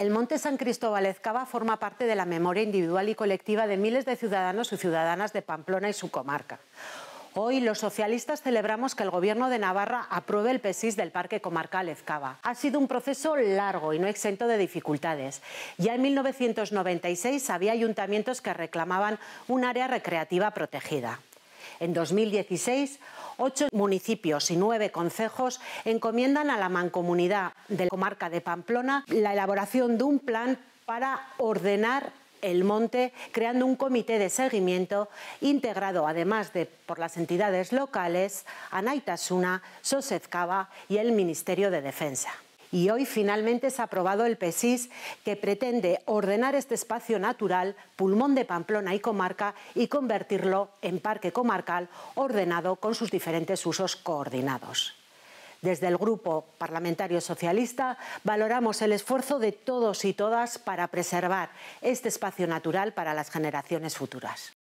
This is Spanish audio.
El Monte San Cristóbal Ezcaba forma parte de la memoria individual y colectiva de miles de ciudadanos y ciudadanas de Pamplona y su comarca. Hoy los socialistas celebramos que el Gobierno de Navarra apruebe el PSIS del Parque Comarcal Ezcaba. Ha sido un proceso largo y no exento de dificultades. Ya en 1996 había ayuntamientos que reclamaban un área recreativa protegida. En 2016, 8 municipios y 9 concejos encomiendan a la Mancomunidad de la comarca de Pamplona la elaboración de un plan para ordenar el monte, creando un comité de seguimiento integrado, además por las entidades locales, Anaitasuna, SOS Ezcaba y el Ministerio de Defensa. Y hoy finalmente se ha aprobado el PSIS, que pretende ordenar este espacio natural, pulmón de Pamplona y comarca, y convertirlo en parque comarcal ordenado con sus diferentes usos coordinados. Desde el Grupo Parlamentario Socialista valoramos el esfuerzo de todos y todas para preservar este espacio natural para las generaciones futuras.